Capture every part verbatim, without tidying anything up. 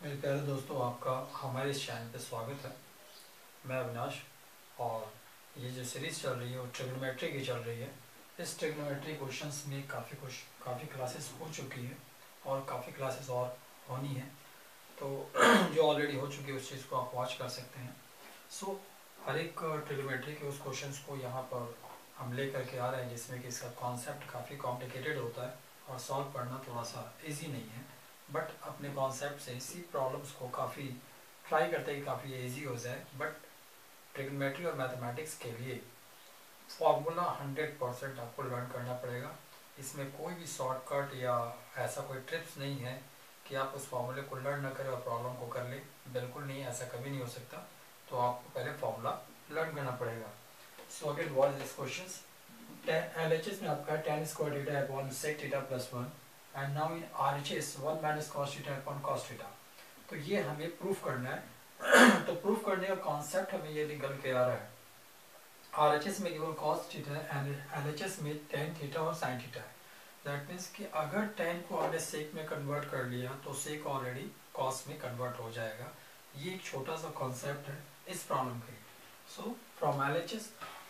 मेरे प्यारे दोस्तों, आपका हमारे इस चैनल पे स्वागत है। मैं अविनाश, और ये जो सीरीज़ चल रही है वो ट्रिग्नोमेट्री की चल रही है। इस ट्रिग्नोमेट्री क्वेश्चंस में काफ़ी कुछ काफ़ी क्लासेस हो चुकी है और काफ़ी क्लासेस और होनी है, तो जो ऑलरेडी हो चुकी है उस चीज़ को आप वॉच कर सकते हैं। सो हर एक ट्रिग्नोमेट्री के उस क्वेश्चन को यहाँ पर हम ले करके आ रहे हैं, जिसमें कि इसका कॉन्सेप्ट काफ़ी कॉम्प्लिकेटेड होता है और सॉल्व करना थोड़ा सा ईजी नहीं है, बट अपने कॉन्सेप्ट से इसी प्रॉब्लम्स को काफ़ी ट्राई करते हैं कि काफ़ी इजी हो जाए। बट ट्रिग्नोमेट्री और मैथमेटिक्स के लिए फॉर्मूला हंड्रेड परसेंट आपको लर्न करना पड़ेगा। इसमें कोई भी शॉर्टकट या ऐसा कोई ट्रिप्स नहीं है कि आप उस फॉर्मूले को लर्न न करें और प्रॉब्लम को कर लें, बिल्कुल नहीं, ऐसा कभी नहीं हो सकता। तो आपको पहले फॉर्मूला लर्न करना पड़ेगा। So again what is this questions, L H S में आपका tan square theta upon sec theta plus one and now in R H S one minus cos theta upon cos theta. तो ये हमें proof करना है। तो proof करने का कॉन्सेप्ट हमें ये निकल के आ रहा है, आर एच एस में केवल कॉस थीटा है एंड एल एच एस में टेन थीटा और साइन थीटा है। दैट मीन्स कि अगर टेन को हमने सेक में कन्वर्ट कर लिया तो सेक ऑलरेडी कॉस में कन्वर्ट हो जाएगा। ये एक छोटा सा कॉन्सेप्ट है इस प्रॉब्लम के लिए। So from L H S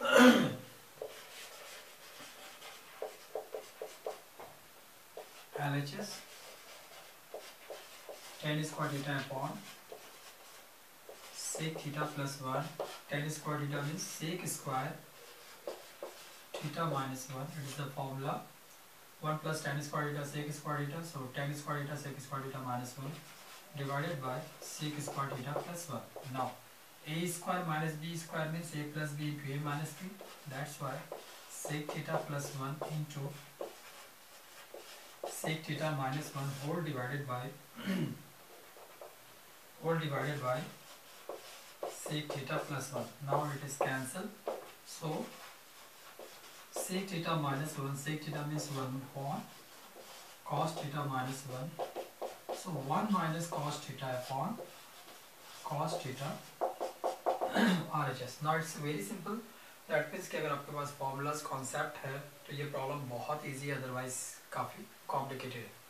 L H S tan square theta upon sec theta plus one. Tan square theta means sec square theta minus one. It is the formula. one plus tan square theta sec square theta. So tan square theta sec square theta minus one divided by sec square theta plus one. Now a square minus b square means a plus b into a minus b. That's why sec theta plus one into sec theta minus one whole divided by whole divided by sec theta plus one. Now it is cancelled. So sec theta minus one, sec theta means one upon cos theta minus one. So one minus cos theta upon cos theta R H S. Now it's very simple. That means कि अगर आपके पास formulas concept है तो ये problem बहुत easy है, otherwise काफ़ी complicated है।